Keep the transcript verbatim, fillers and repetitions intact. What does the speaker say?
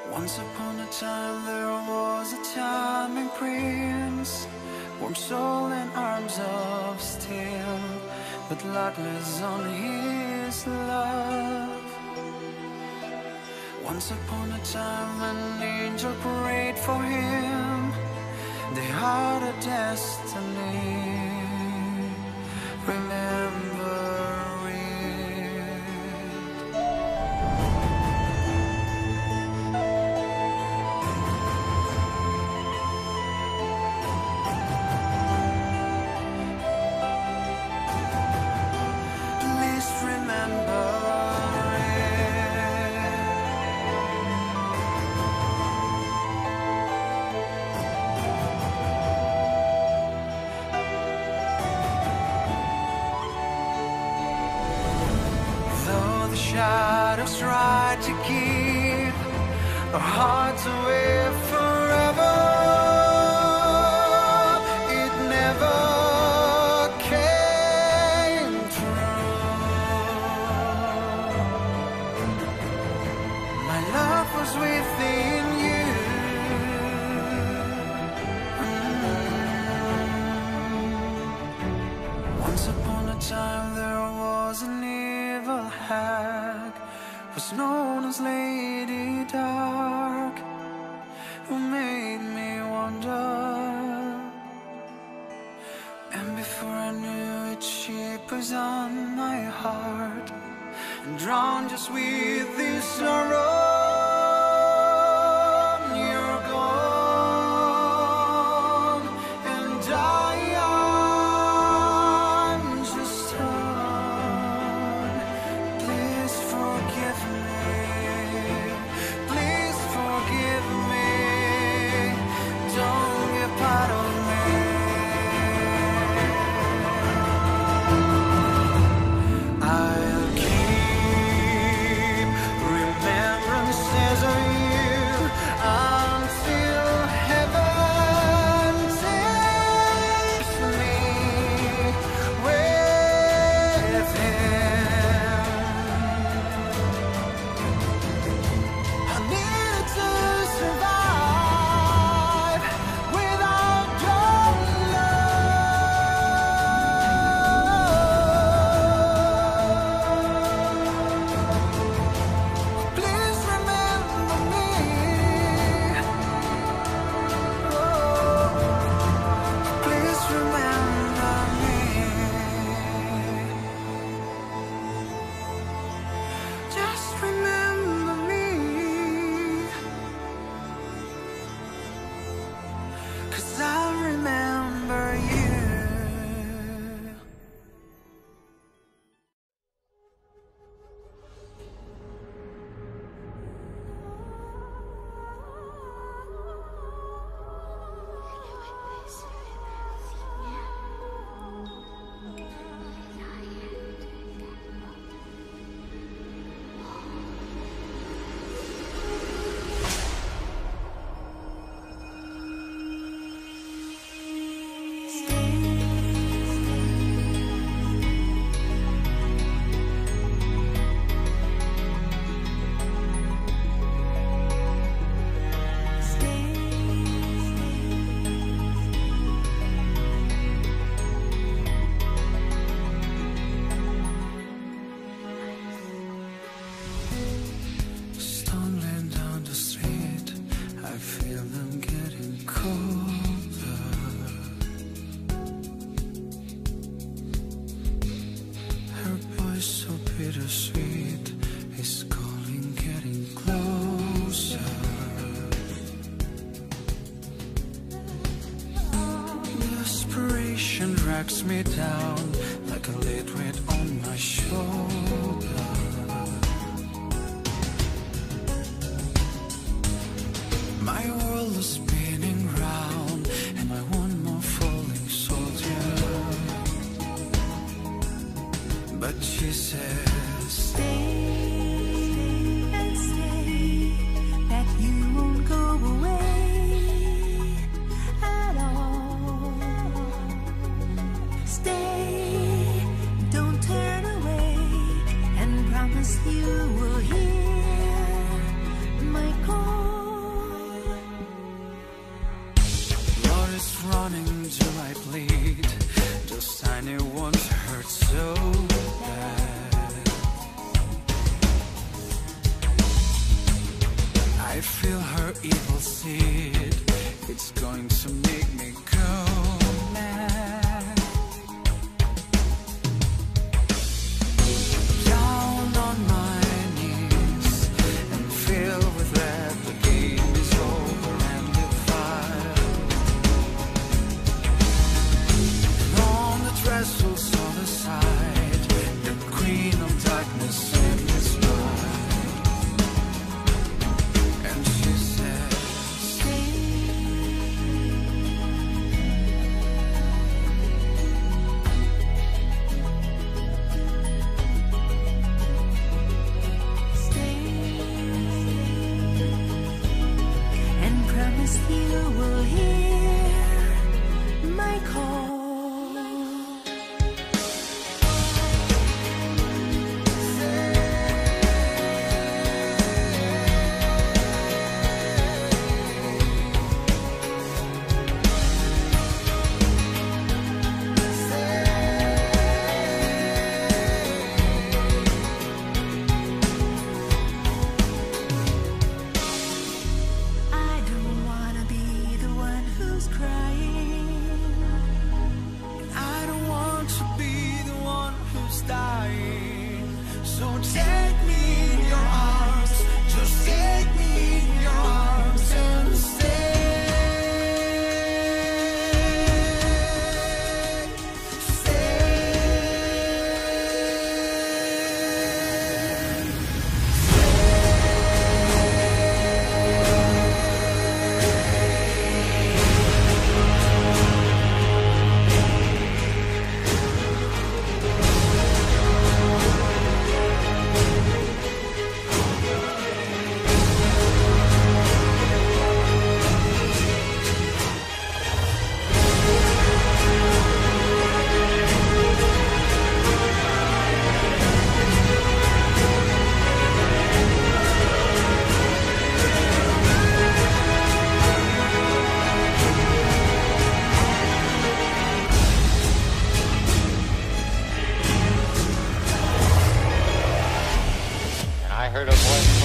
Once upon a time there was a charming prince, warm soul and arms of steel, but luckless on his love. Once upon a time an angel prayed for him, they had a destiny. Remember shadows try to keep our hearts away forever. It never came true. My love was within you. Mm-hmm. Once upon a time there was an evil hag, was known as Lady Dark, who made me wonder. And before I knew it, she poisoned my heart and drowned just with this sorrow. You're gone, and I am just torn. Please forgive me. Please forgive me. Don't get part of me. I'll keep remembrances of you until heaven takes me with him. I need to survive without your love. Please remember me. Oh, please remember me. Just remember me. 'Cause I remember you. Stumbling down the street, I feel them getting colder. Her voice so bittersweet is calling, getting closer. Desperation drags me down like a lead weight on my shoulder. My world is spinning round, and I want more falling soldier. But she says, Stay and say that you won't go away at all. Stay, don't turn away, and promise you will hear my call. I bleed. Those tiny ones hurt so bad. I feel her evil seed. It's going to make me go mad. Down on my knees and filled with that the game is over and defiled. And on the threshold saw the side, the queen of darkness in his bride. And she said, you will hear my call. so take me in your arms, just take me in your arms and stay, I heard a voice